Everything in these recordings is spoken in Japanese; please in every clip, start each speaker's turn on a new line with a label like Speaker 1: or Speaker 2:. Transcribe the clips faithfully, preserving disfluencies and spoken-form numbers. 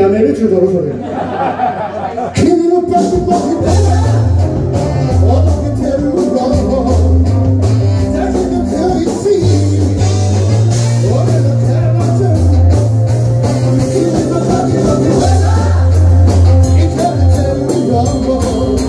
Speaker 1: 내리 주도로 소리 그리고 빠져 먹을 때나 어떻게 데리고 자신은 그있지 오늘은 대낮에 이제는 가기 어디 되나 이제는 데리고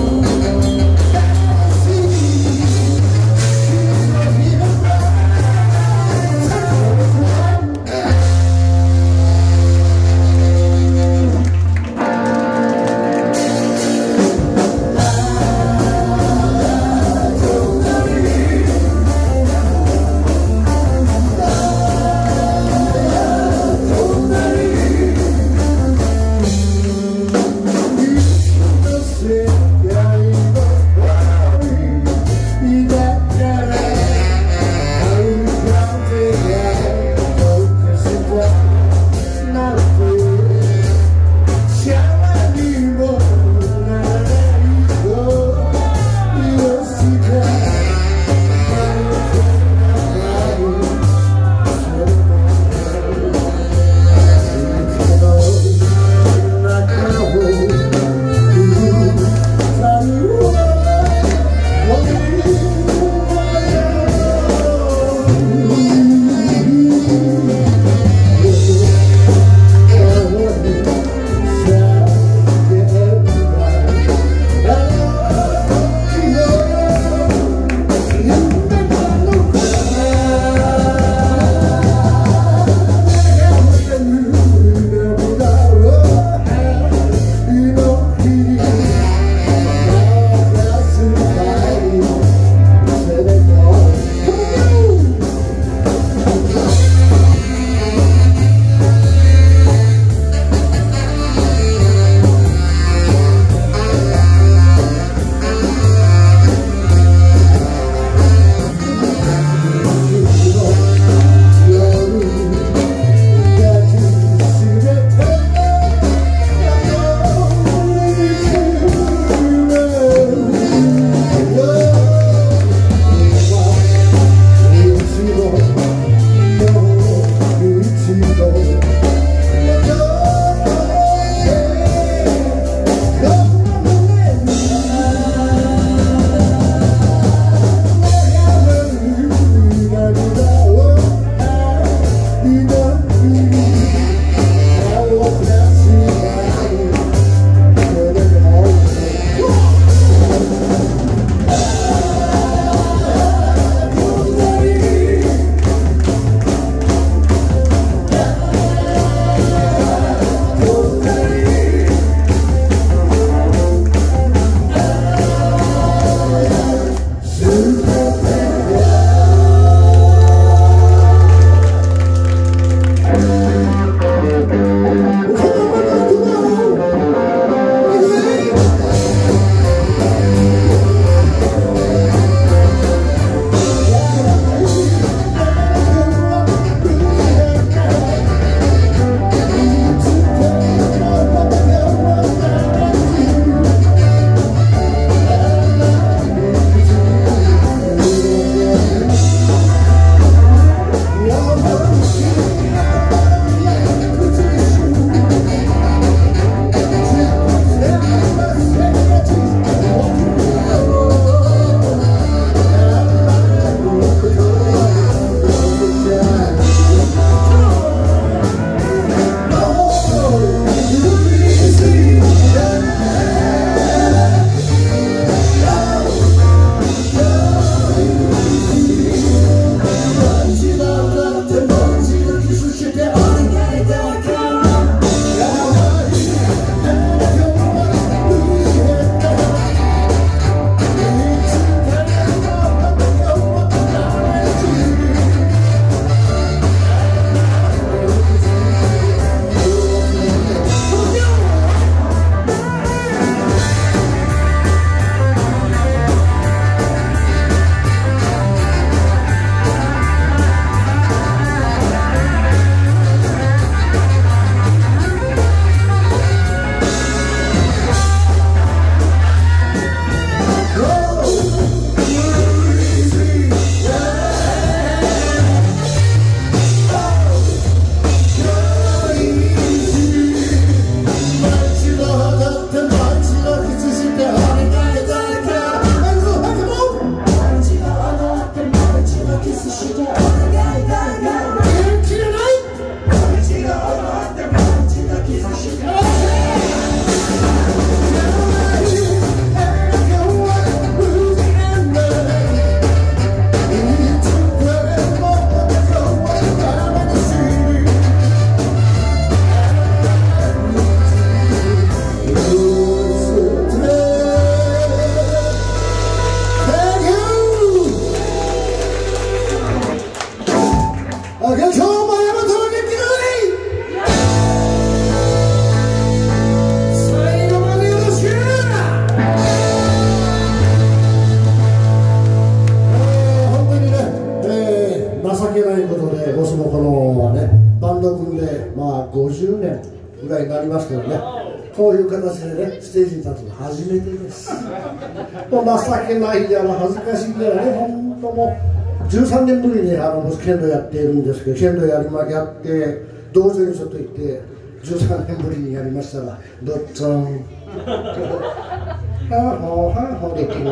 Speaker 1: りますけどね、こういう形でねステージに立つの初めてです。もう情けないやら恥ずかしいやらね、本当もうじゅうさんねんぶりにあの剣道やっているんですけど、剣道やりまやって道場にちょっと行ってじゅうさんねんぶりにやりましたらどっつんはあほうはあほうできる。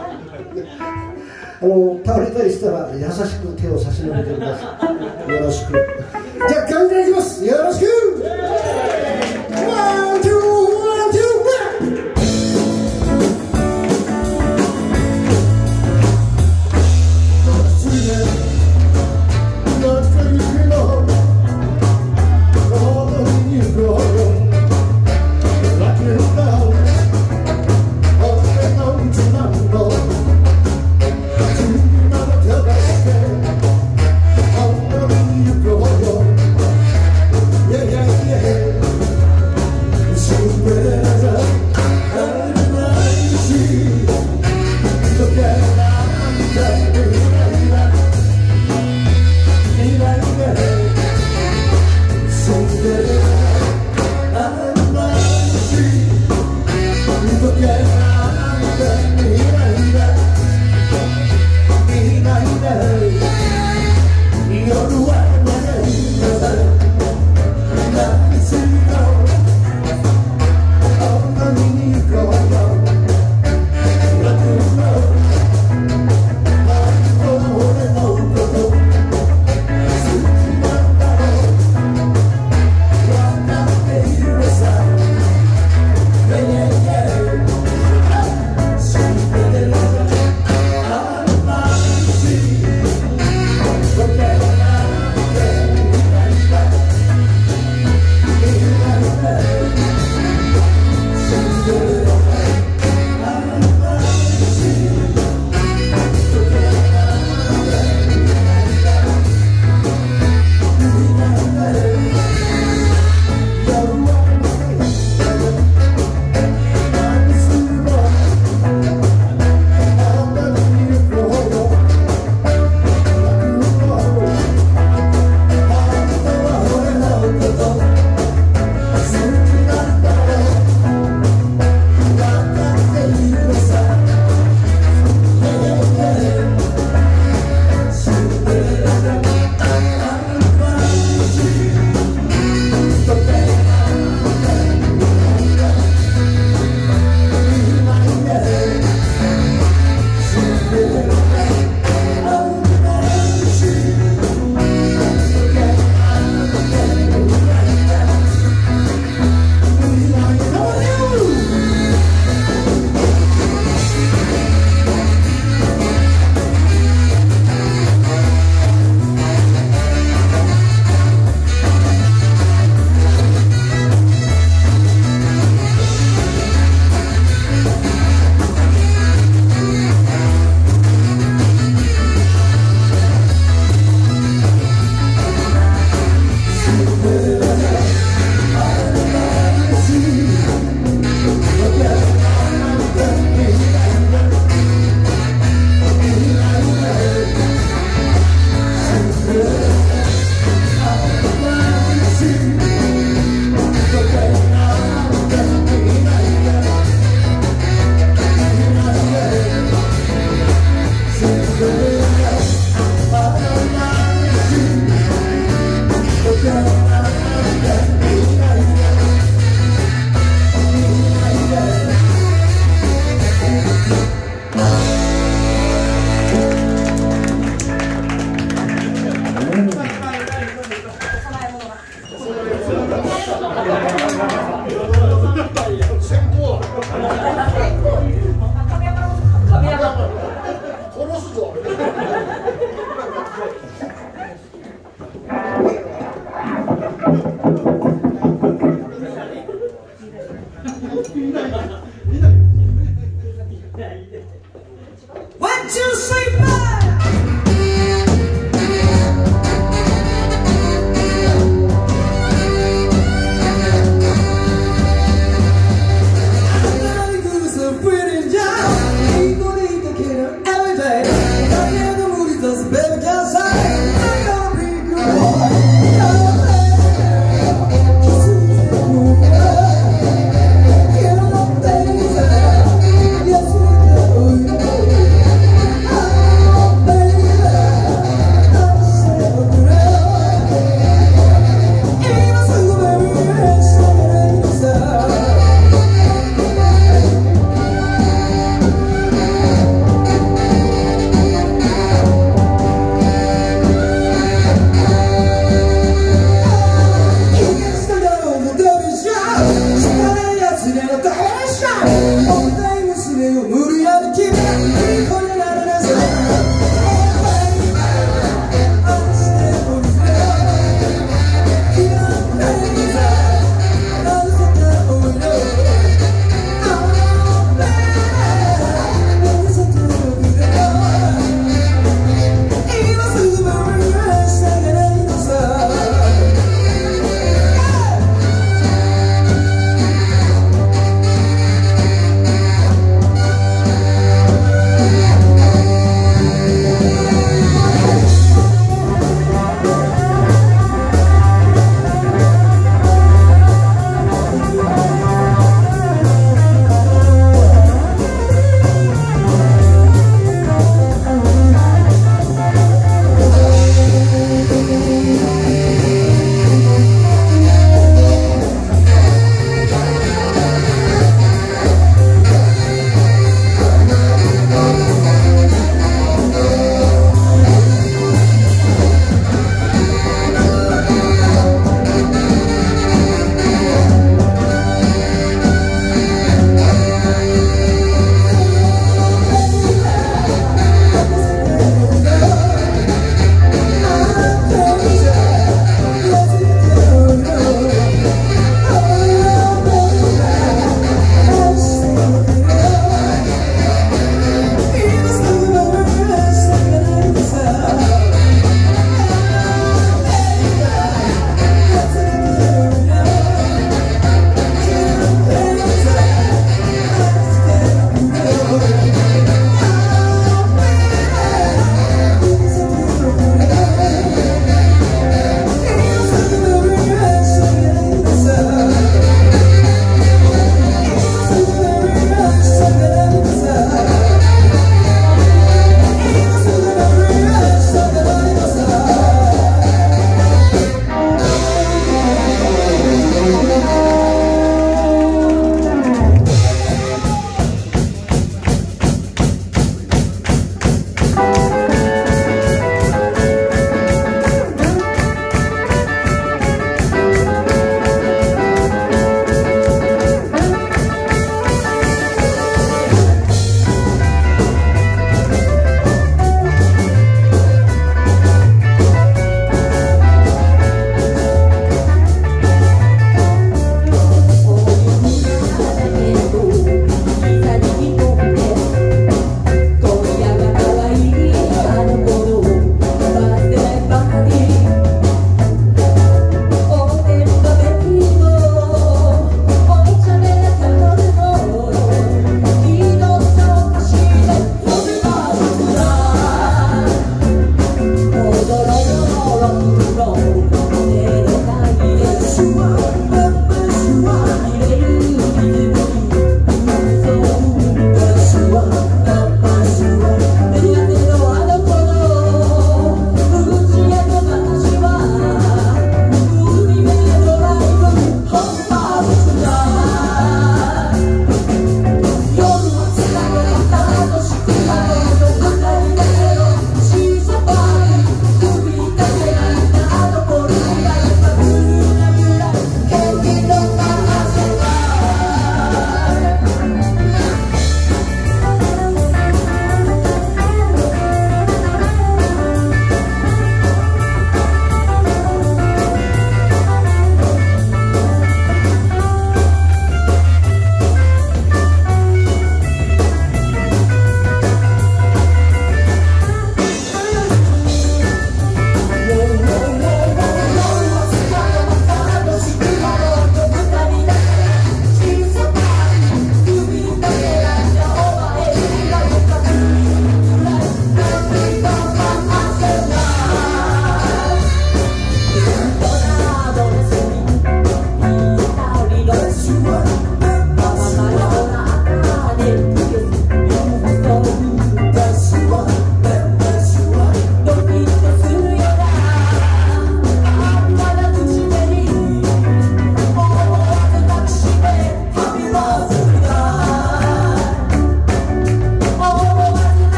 Speaker 1: あの倒れたりしたら優しく手を差し伸べてください。よろしく。じゃあガンガンいきます。よろしく。ワンツーワンツー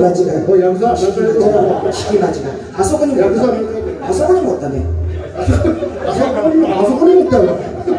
Speaker 2: 間違い。
Speaker 1: これヤクザ。
Speaker 2: 聞き間違い。聞き間違い。あそこにもおった。あそこにもおったね。
Speaker 1: あそこにもあそこにもおったよ。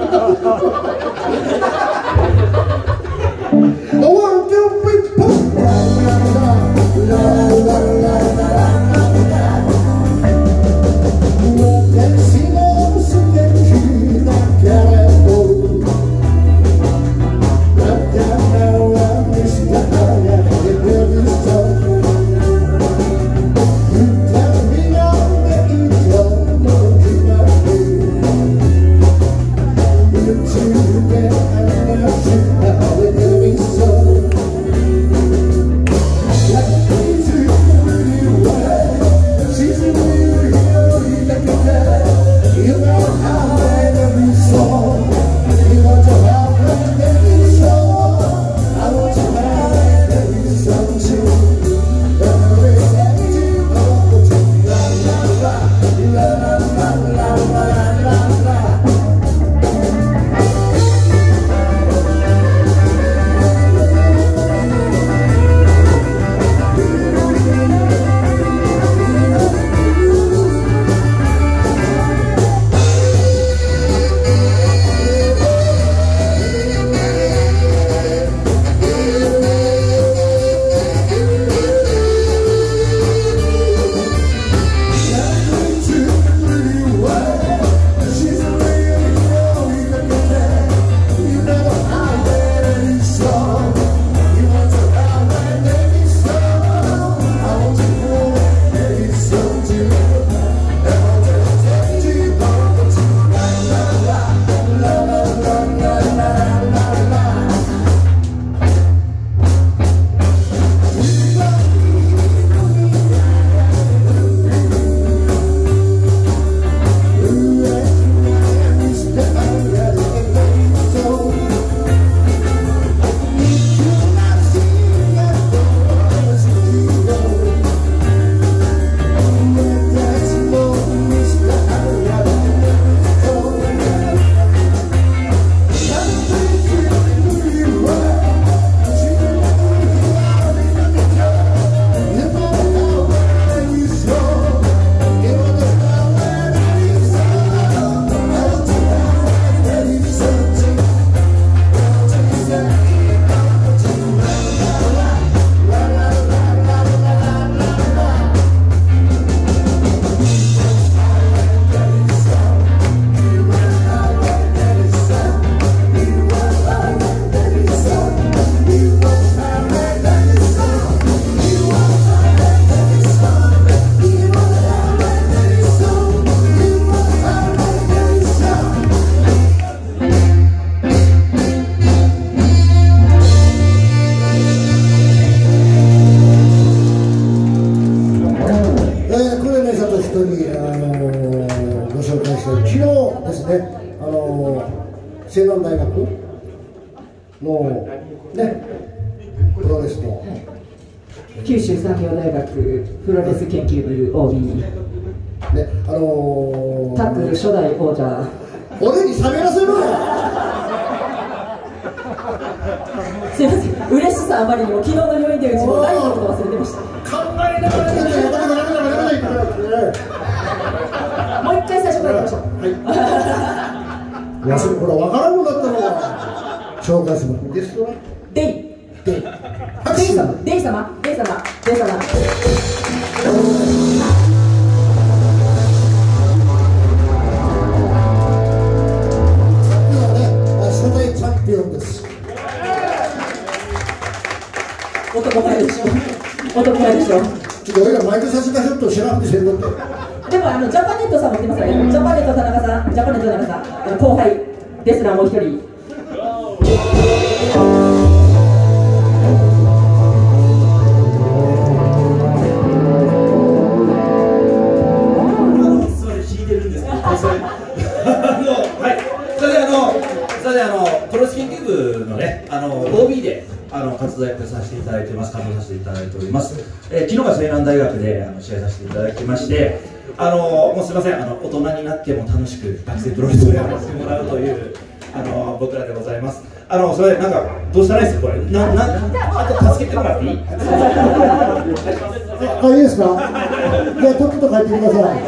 Speaker 1: 西南大学のねプロレスの
Speaker 3: 九州産業大学プロレス研究部 オービー
Speaker 1: ね、あのー、
Speaker 3: タックル初代王者
Speaker 1: 俺に喋らせろよ
Speaker 3: すいません、嬉しさあまりにも昨日の余韻でうちもライブのこと忘れてました。
Speaker 1: 考えながらやってやらなきゃやらなきゃやらなきゃやらなきゃ
Speaker 3: もう一回最初からいきましょう。
Speaker 1: はいいや、それこれ分からんのだったのは紹介するゲストは
Speaker 3: デイ
Speaker 1: デイ
Speaker 3: デイ様デイ様デイ様デイ様
Speaker 1: 初代チャンピオンです。
Speaker 3: 男前でしょ男前でしょ。
Speaker 1: ちょっと俺らマイクさすがちょっと知らんくせんのって。
Speaker 3: でもあのジャパネットさんも来てますからね。ジャパネット田中さん、ジャパネット田中さん、あの後輩ですらもう一人。
Speaker 4: プロレス研究部のね、あの オービー であの活動させていただいてます、活動させていただいております。えー、昨日が西南大学であの試合させていただきまして、あのもうすみません、あの大人になっても楽しく学生プロレスをやらせてもらうというあの僕らでございます。 あのそれなんかどうしたらいいですかこれ。ななあと助けてもらっていい？
Speaker 1: あ、いいですか。じゃあとっとと帰ってください。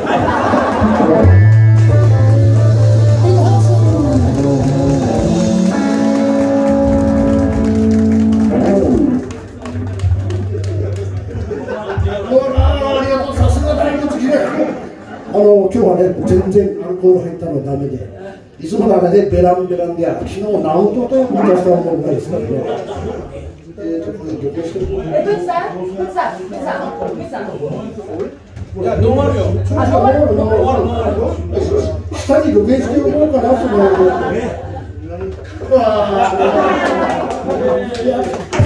Speaker 1: あの今日はね、全然アルコール入ったのダメで、いつもダメでベランベランで、昨日何ととも出したものないですからね。えーと、これどこしてる？
Speaker 3: え、ブチさん、ブチさん、ブチさん、ブチさん。
Speaker 5: いや、ノーマルよ。
Speaker 1: あ、ノーマル、ノーマル。下に露見しておこうかなと思って。うわー。いや、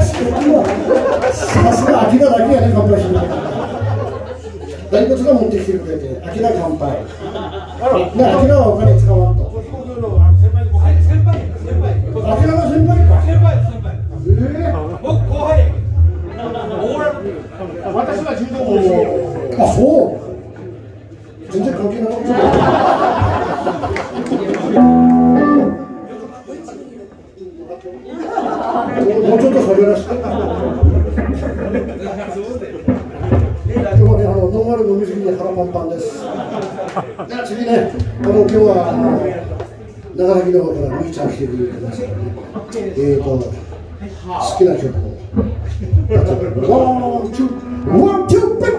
Speaker 1: さすがアキラだけやね、乾杯しない。大仏が持ってきてくれて、アキラ乾杯。ね、アキラはお金使わんと。アキラが先輩か。
Speaker 5: 先輩、先輩。
Speaker 1: ええ。
Speaker 5: 僕後輩やけど。私は柔道部です。
Speaker 1: あ、そう。全然関係なかった。もうちょっと喋らせて。今日はね、あのノンアル飲みすぎで腹パンパンです。じゃあ次ね、あの今日はあの長崎の方からみーちゃん来てくれてますからね。えーと好きな曲を。ワンツーワンツーピッ。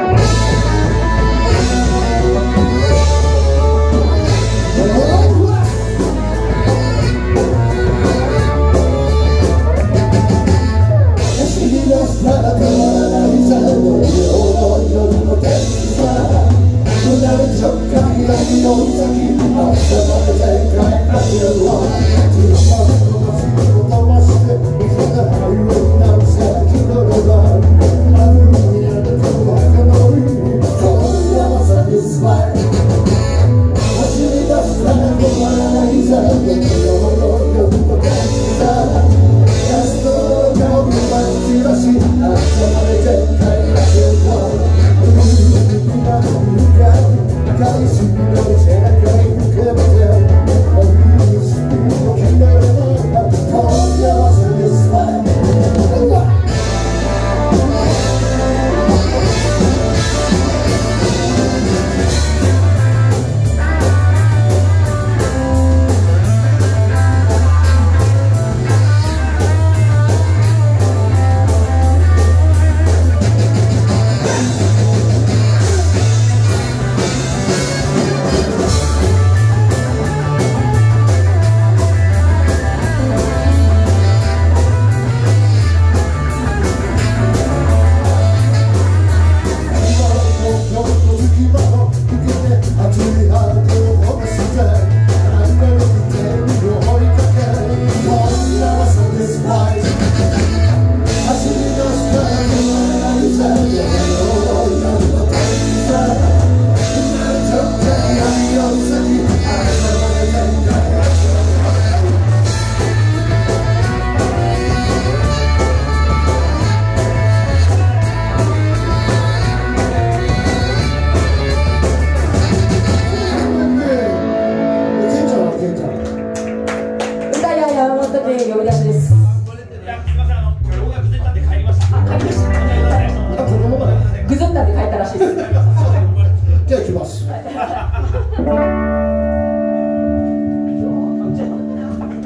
Speaker 1: じゃあ行きます。はい、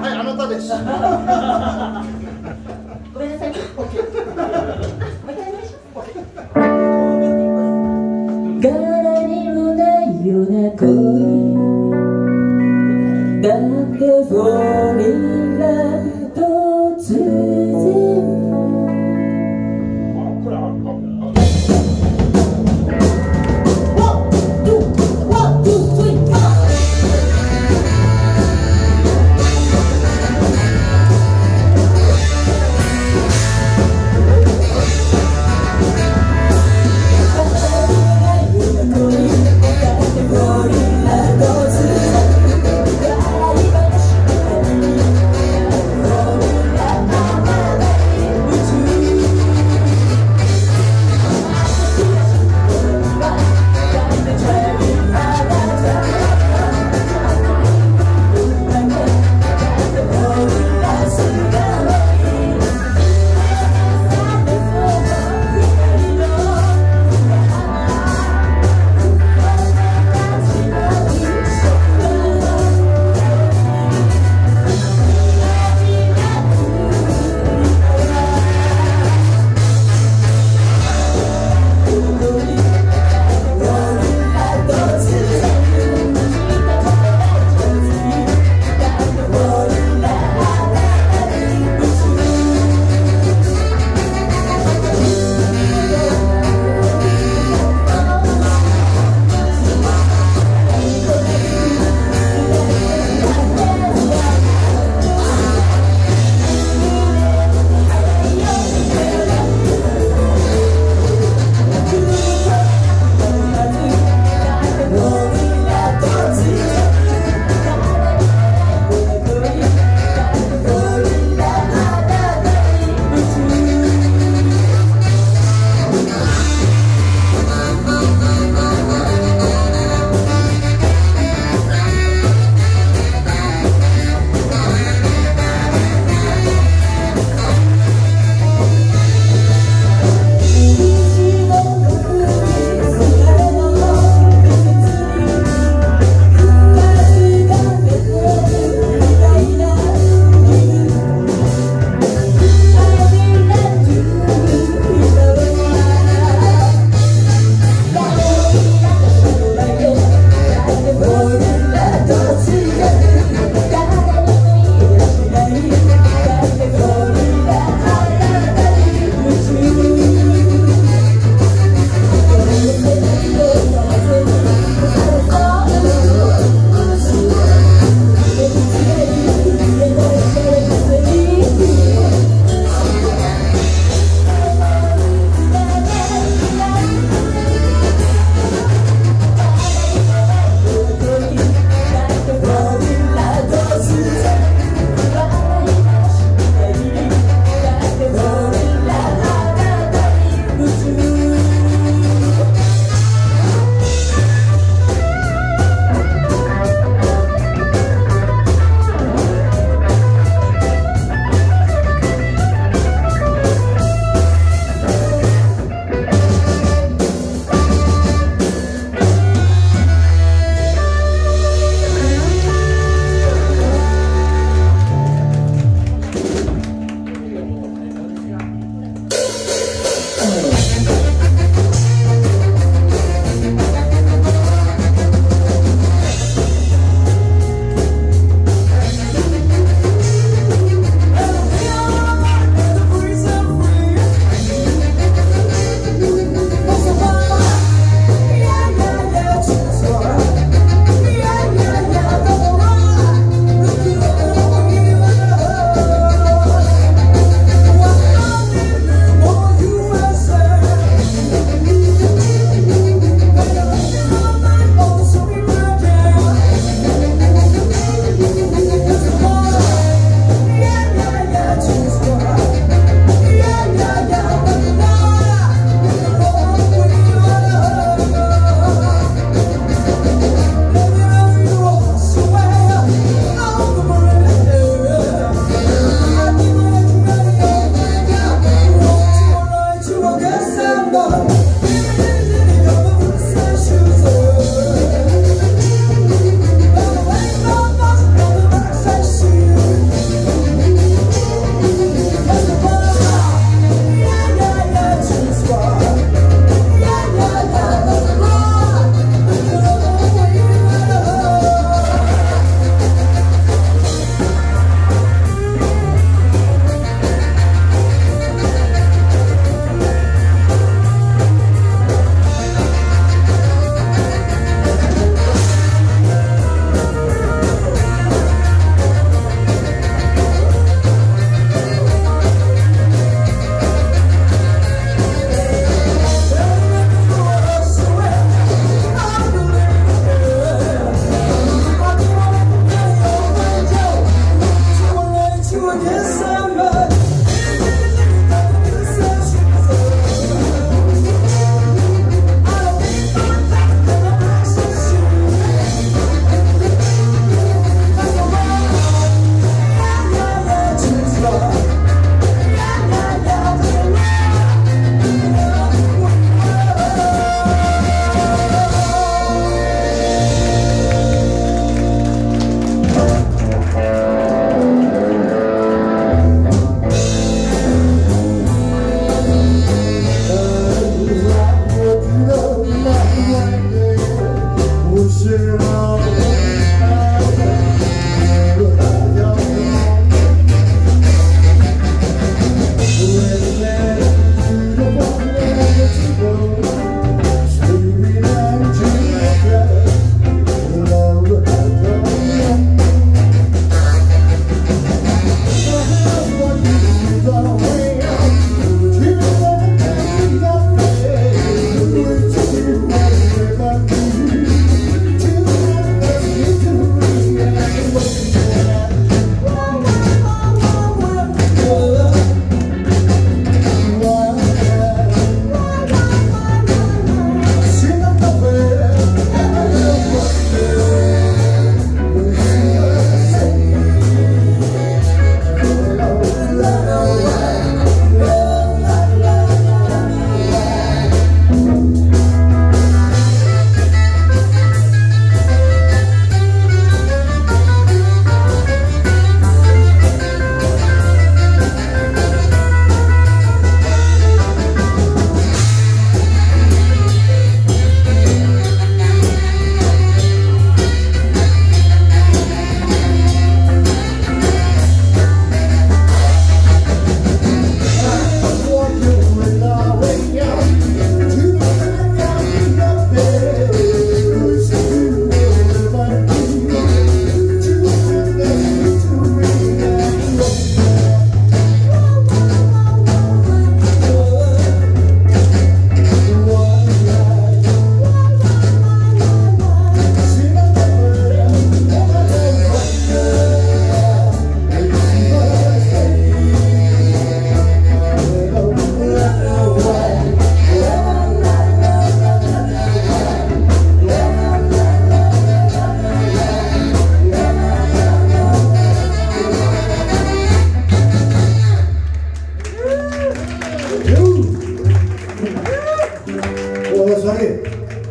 Speaker 1: あなたです。
Speaker 3: ごめんなさい。柄にもないような恋だってフォーリーラ突然「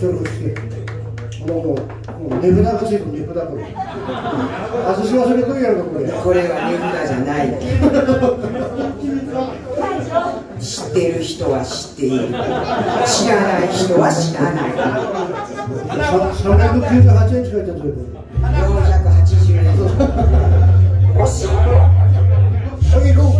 Speaker 1: トルフ式。もう、もう値札がついてる値札これ。外し忘れとるやろこれ。
Speaker 2: これは値札じゃない。知ってる人は知っている。知らない人は知らない。
Speaker 1: さんびゃくきゅうじゅうはちえんしかいたということ。
Speaker 2: よんひゃくはちじゅうえん。惜しい。
Speaker 1: はい、行こう。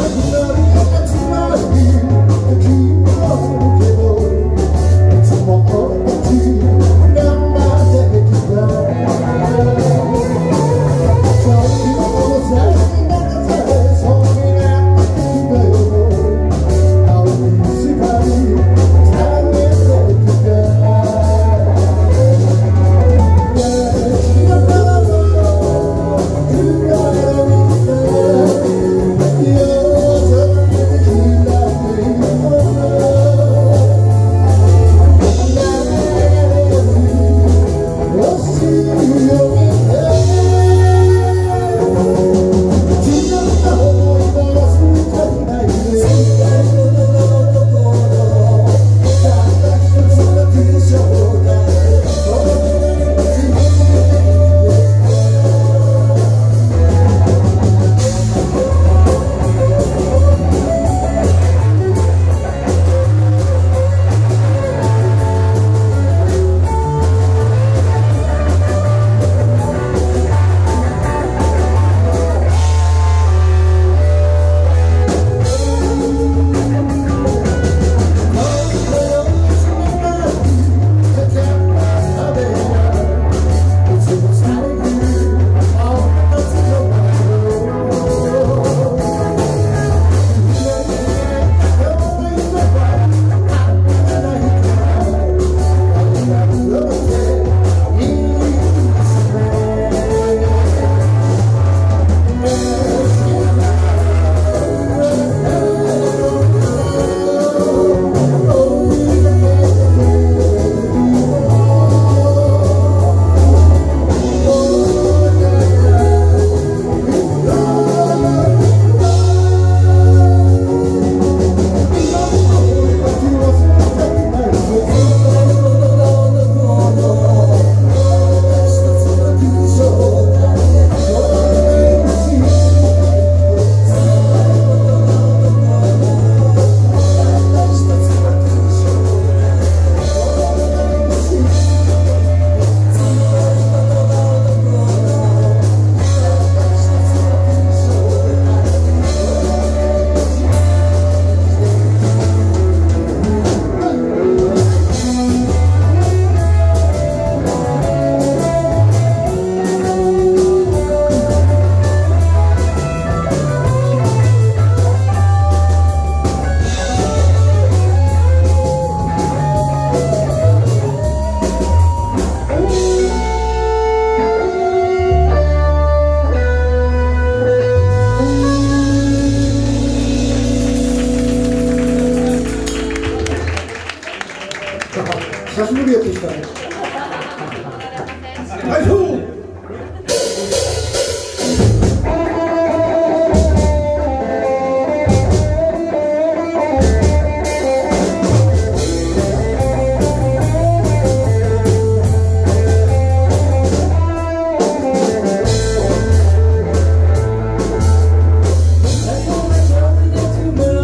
Speaker 1: 久しぶりやってきたね。はい、そう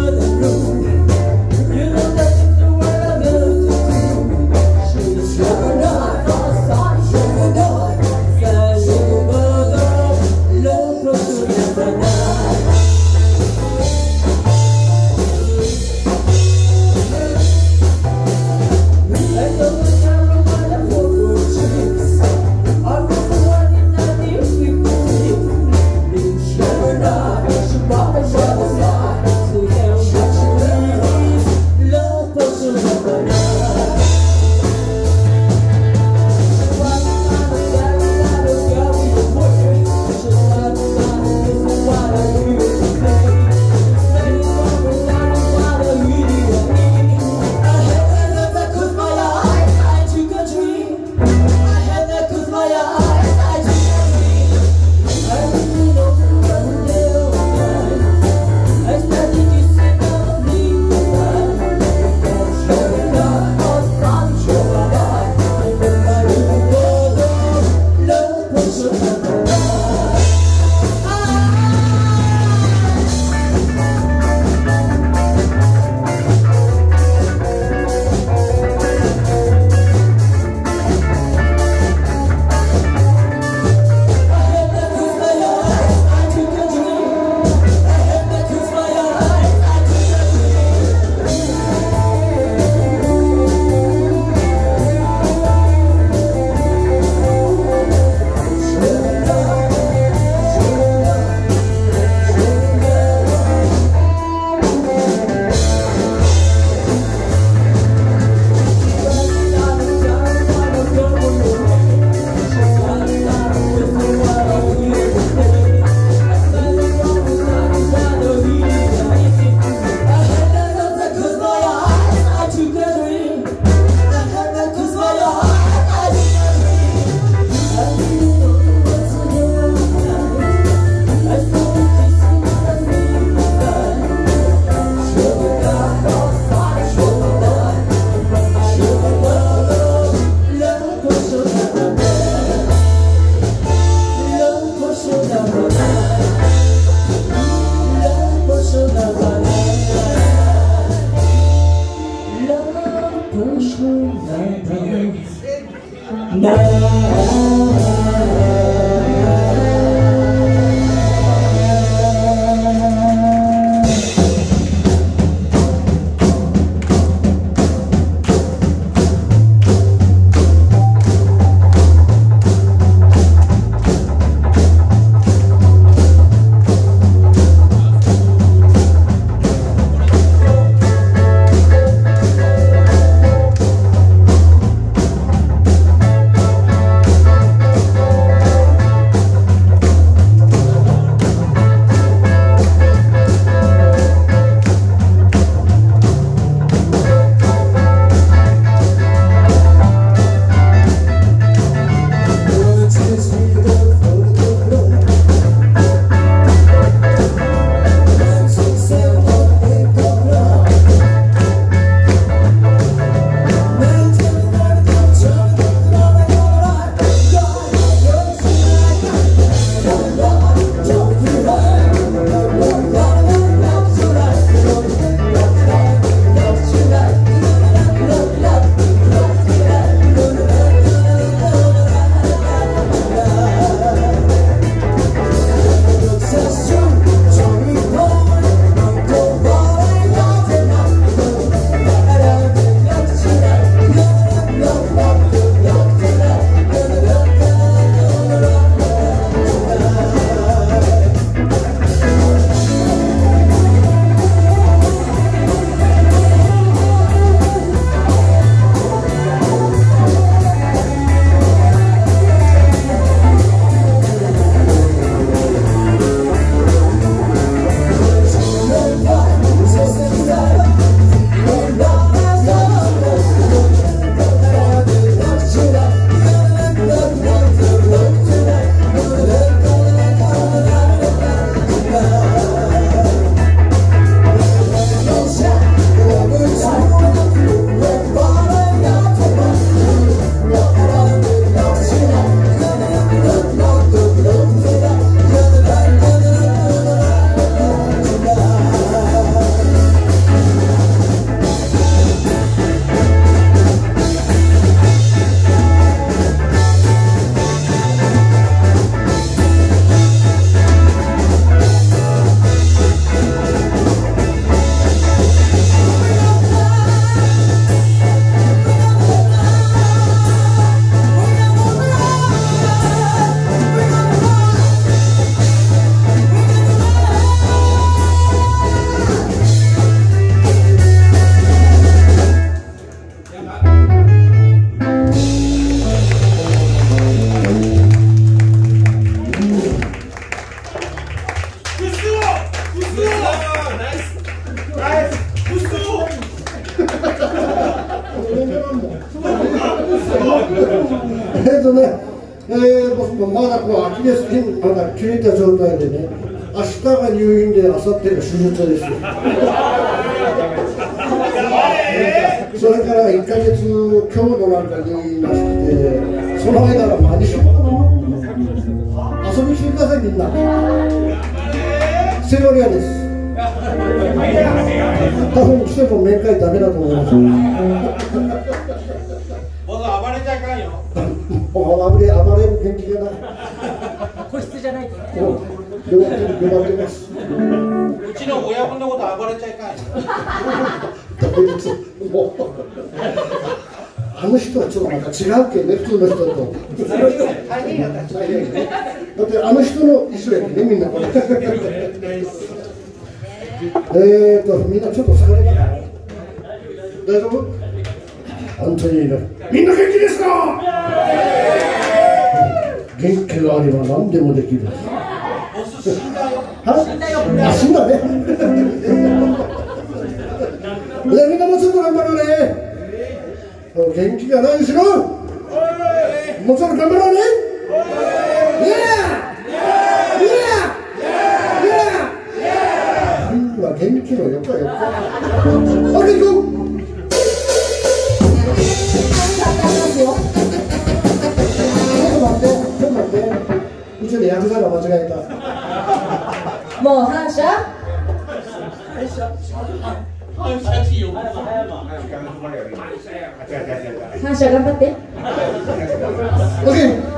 Speaker 1: 。Yeah. えっとね、えー、僕もまだこうアキレス腱まだ切れた状態でね、明日が入院で明後日が手術ですよ。それからいっかげつ強度なんか入院なくて、その間は何しようかな。遊びに来てください、みんな。セロリアです。多分来ても面会ダメだと思います。
Speaker 5: 暴れちゃいかんよ。
Speaker 1: 暴れ、暴れる元気がない。
Speaker 3: 個室じゃないとね。
Speaker 1: 弱ってる、弱ってます。
Speaker 5: うちの親分のこと暴れちゃいかんよ。
Speaker 1: ダメです。もう。あの人はちょっとまた違うけどね、普通の人と。大変やった。大変ね。だってあの人の一緒やけどね、みんなこれ。えーと、みんなちょっと疲れたかな。大丈夫？アントニーのみんな元気ですか？元気があれば何でもできる。死んだよ。あ、死んだね。みんなもうちょっと頑張ろうね。元気がないでしょ。もうちょっと頑張ろうね。イエーイエーイみんな元気のよかよか。オッケー行こう。うちでヤクザが間違えた。
Speaker 3: もう反射反射頑張って。
Speaker 1: OK。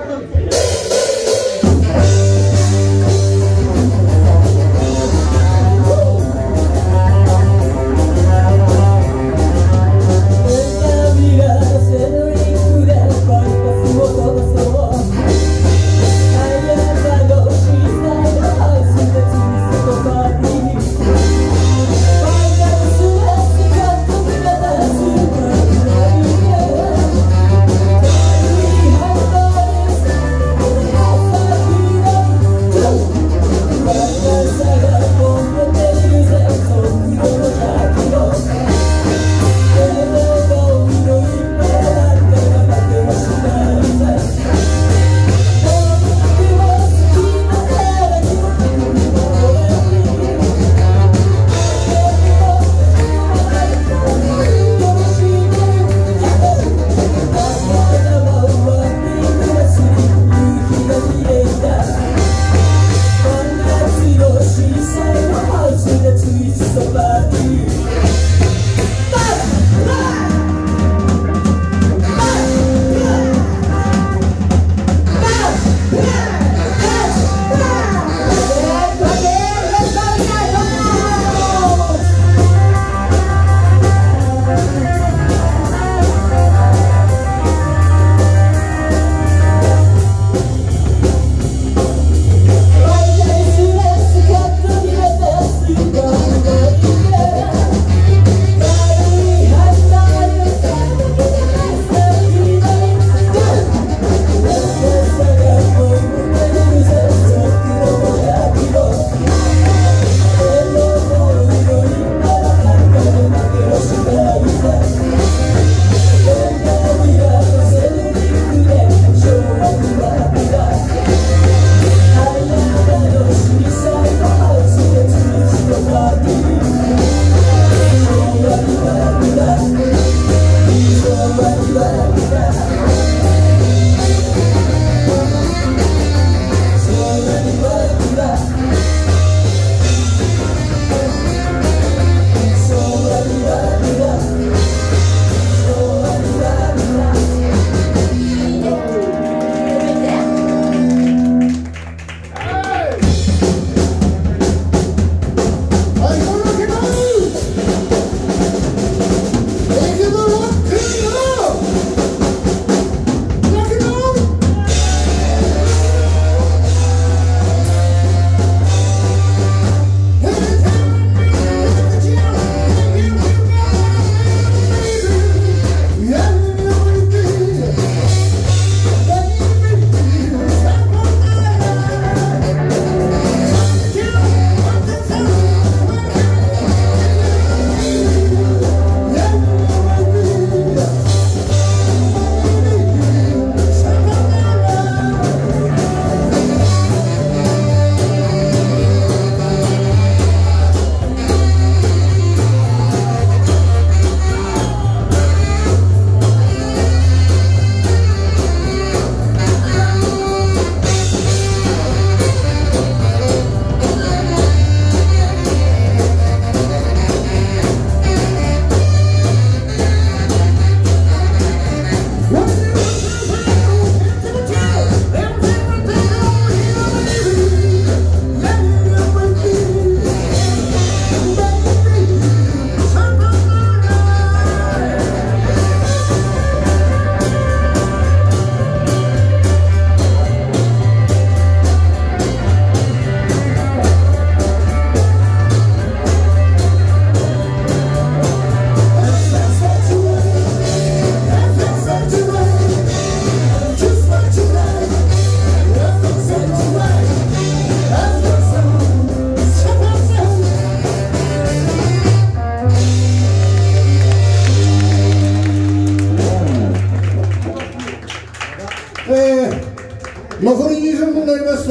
Speaker 1: 残りにじゅっぷんになりました。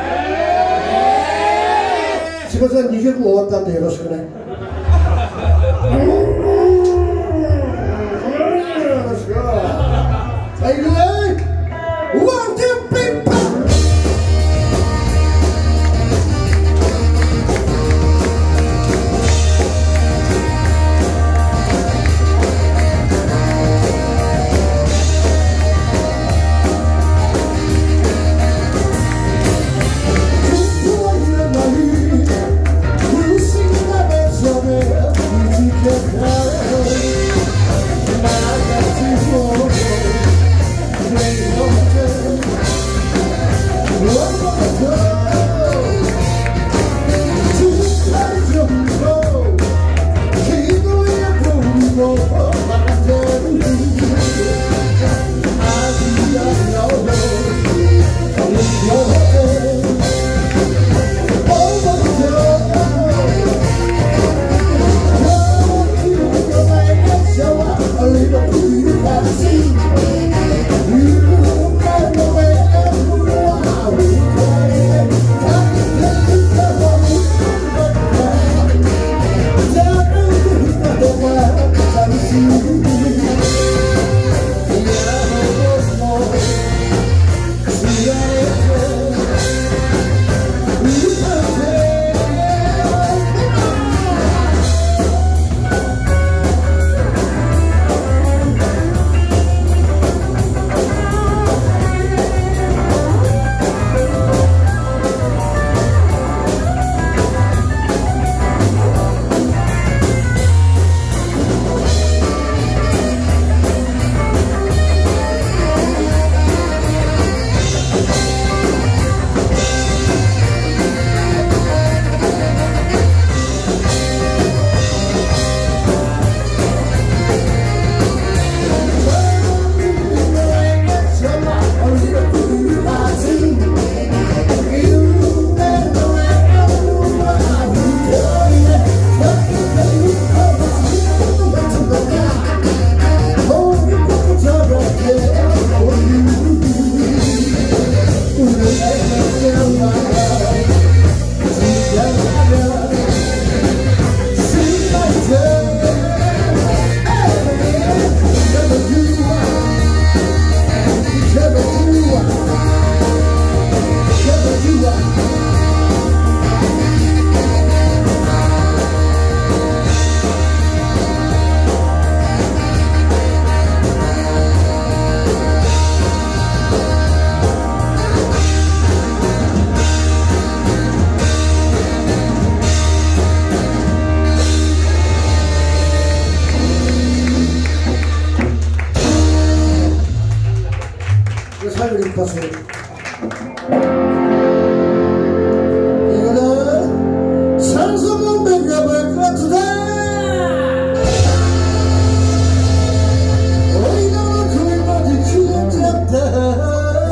Speaker 1: すいません、にじゅっぷん終わったんでよろしくね。よろしく。はい、行くね。ワン、ツー、ピッパン。 一発。酸素ボンベが爆発だ。おいらの声まで消えちゃった。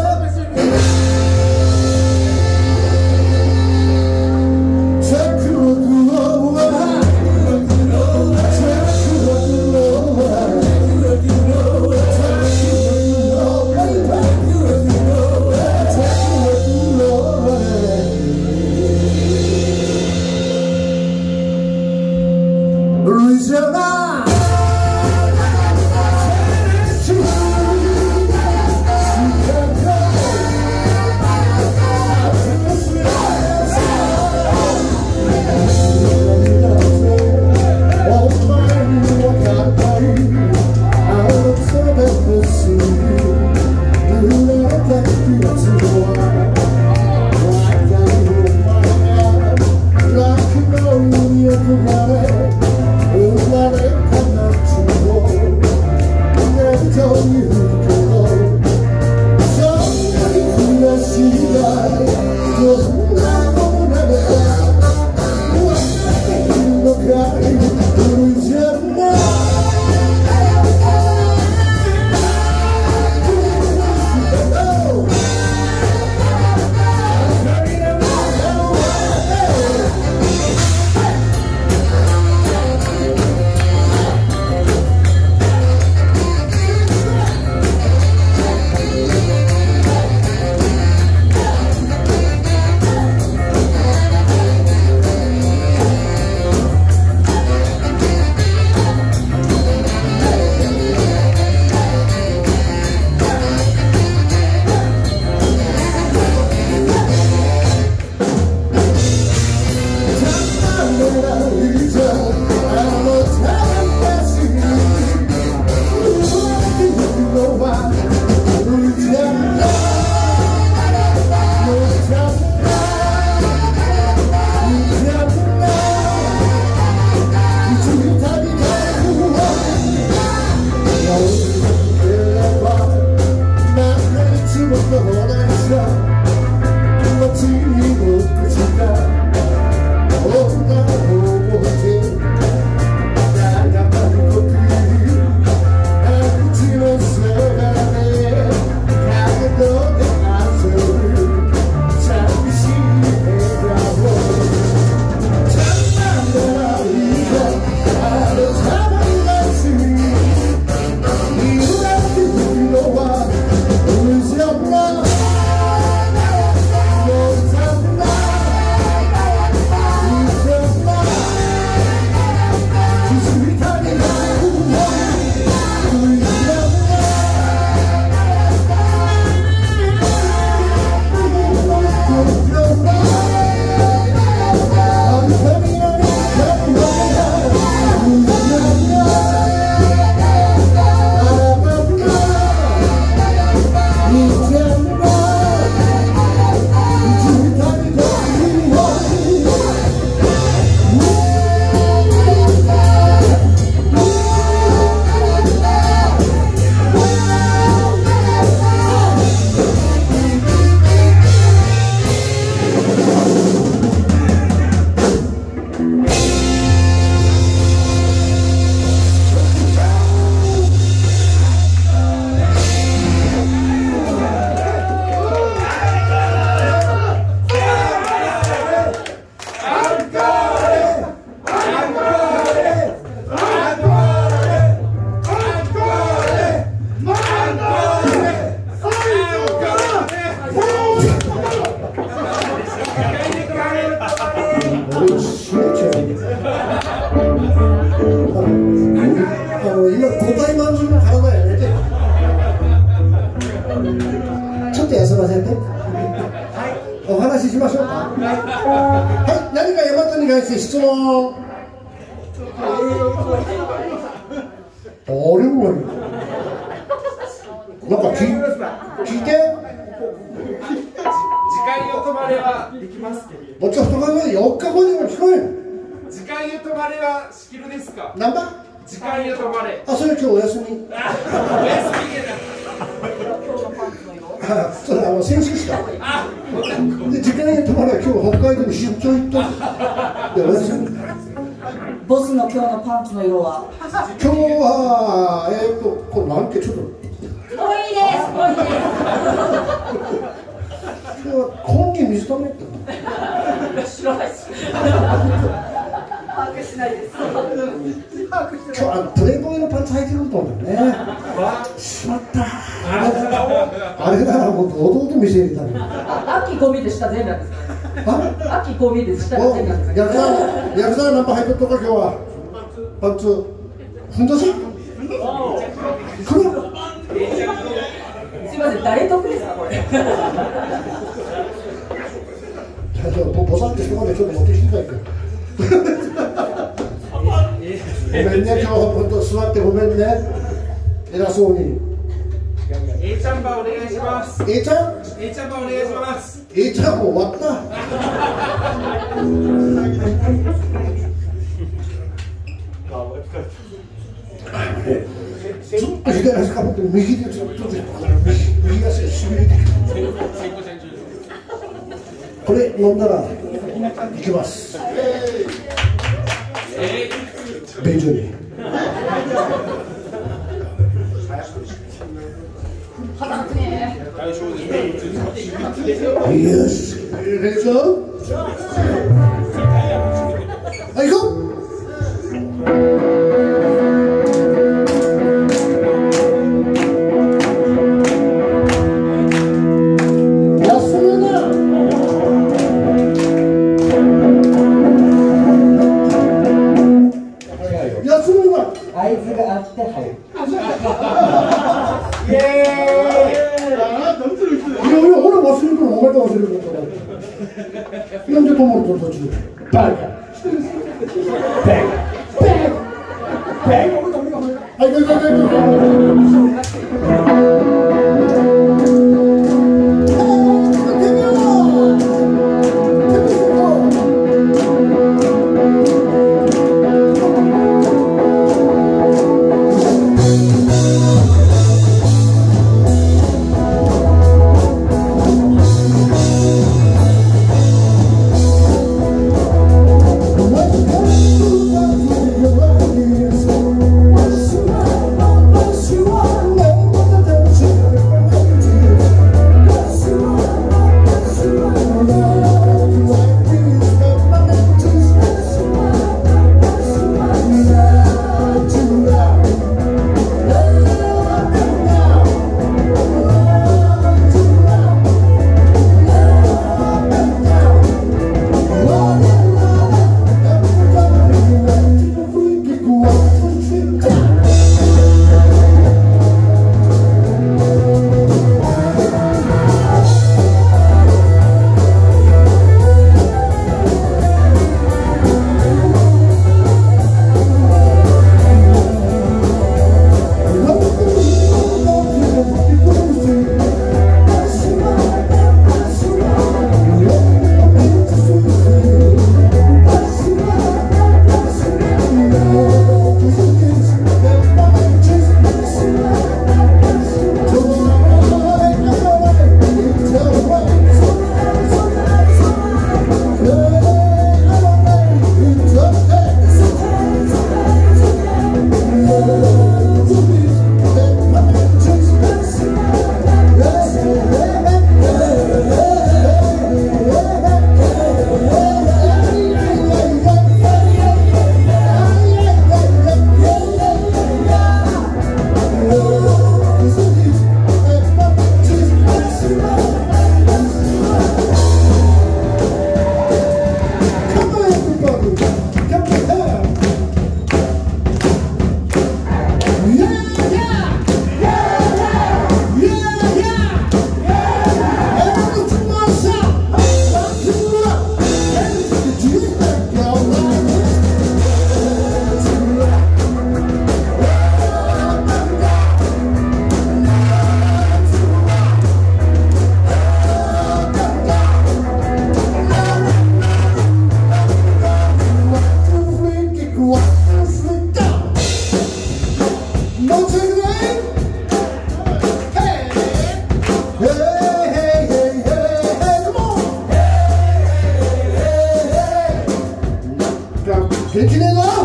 Speaker 1: お話ししましょうか。はい、何か大和に関して質問。あれもなんか聞聞いて。
Speaker 6: 時間よ止まれはできますけど。
Speaker 1: もちろんそこまでよっかごにも聞こえる。
Speaker 6: 時間よ止まれはしきるですか。
Speaker 1: 何番？
Speaker 6: 時間よ止まれ。
Speaker 1: あ、それ今日お休み。
Speaker 6: お休みでな。
Speaker 1: あ、それあの先週したで時間に止まれば今日北海道に出張行ったで私
Speaker 3: ボスの今日のパンツの色は
Speaker 1: 今日はえー、っとこれなんてちょっと
Speaker 3: 濃いです濃いです
Speaker 1: 今日は今季水溜めって
Speaker 3: 知らないです把握しないです
Speaker 1: 今日あのプレイボーイのパンツ履いてると思うんだよねしまったあれだからもう弟見せるために
Speaker 3: 秋こう見て下全裸です
Speaker 1: あ
Speaker 3: 秋こう見て下
Speaker 1: お
Speaker 3: 全裸です
Speaker 1: ヤクザヤクザナンパ入っとったか今日はパンツふんどし黒
Speaker 3: すいません誰得ですかこれ
Speaker 1: ボサってしてまでちょっと持ってきてたいけどごめんね今日本当座ってごめんね偉そうに
Speaker 6: A ちゃんばお願いします。
Speaker 1: A ちゃん
Speaker 6: A ちゃんばお願いします。
Speaker 1: A ちゃんもう終わったずっと左足かぶって右でずっと右足がしびれてきるこれ飲んだらいきます便所によしレイぞはい行こう
Speaker 7: 合図があって入る。
Speaker 1: イエーイ。いやいや、俺忘れるから、お前が忘れるから。なんで止まると途中で。バカ。バカ。バカ。はい、はい、はい、はい。You are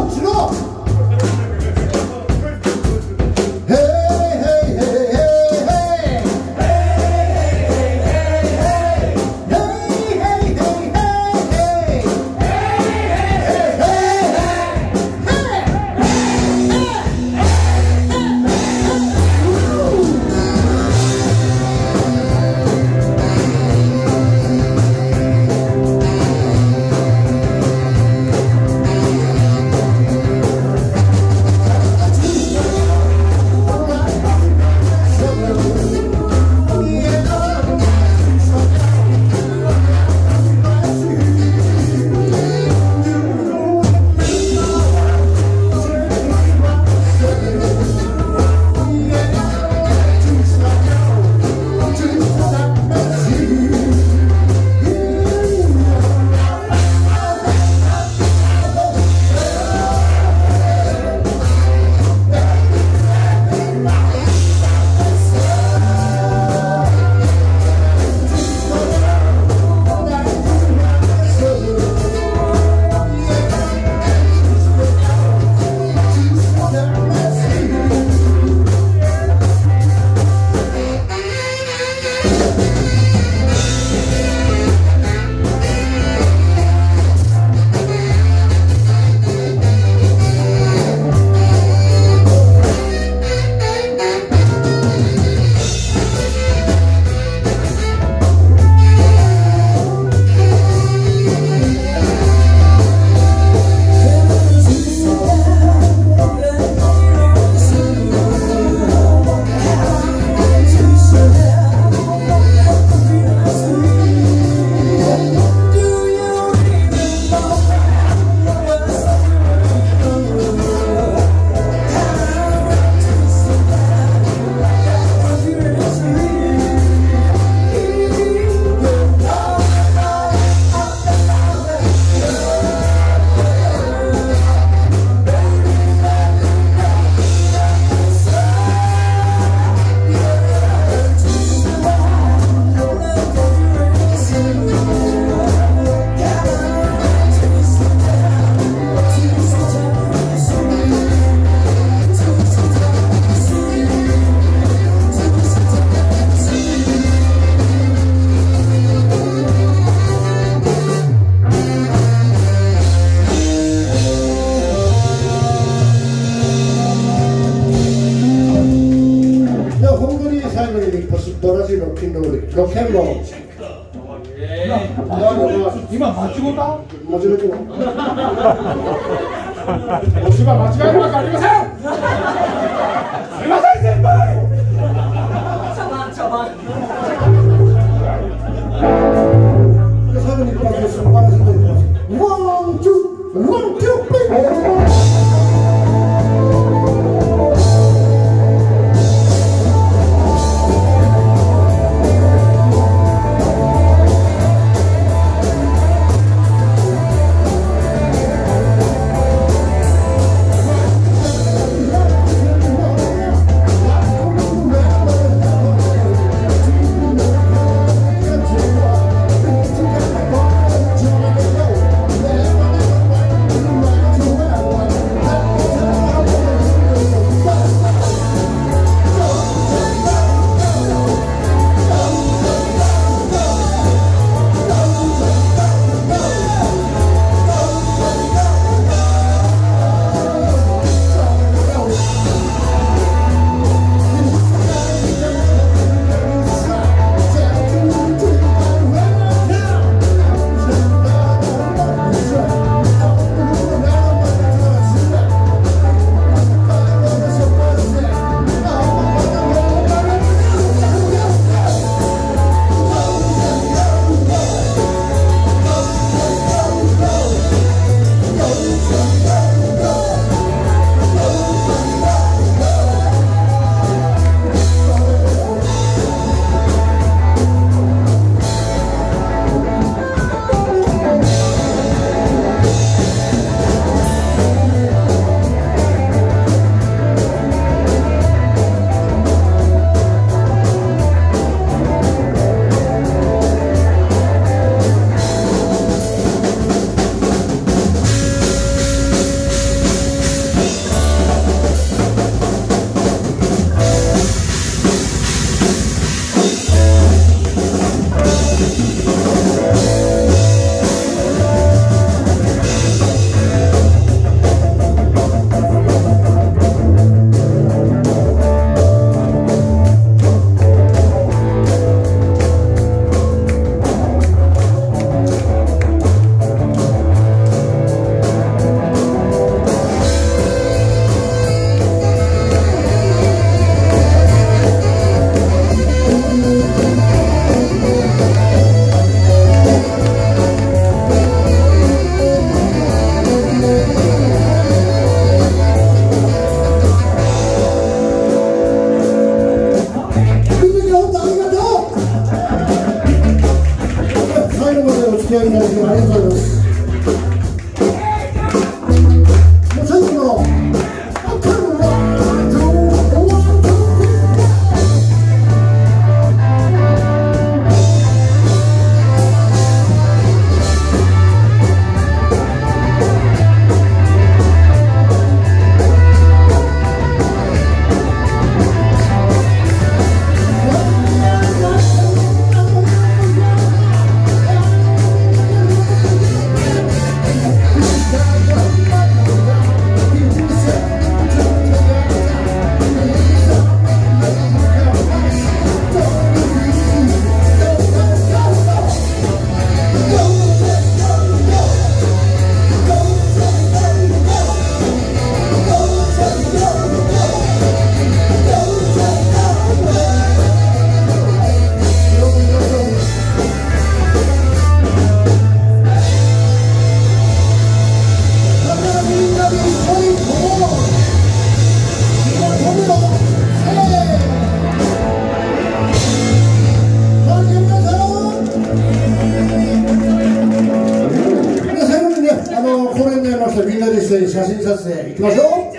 Speaker 1: ロケンロール。
Speaker 5: 今間違うた？
Speaker 1: 間違えてる。
Speaker 5: お芝間違えるわけありません。すいません先輩。
Speaker 3: 茶番茶番。
Speaker 1: で最後に一発です。バランス取ります。ワンツーワンツープレイ。 これになりました。みんなで一緒に写真撮影行きましょう。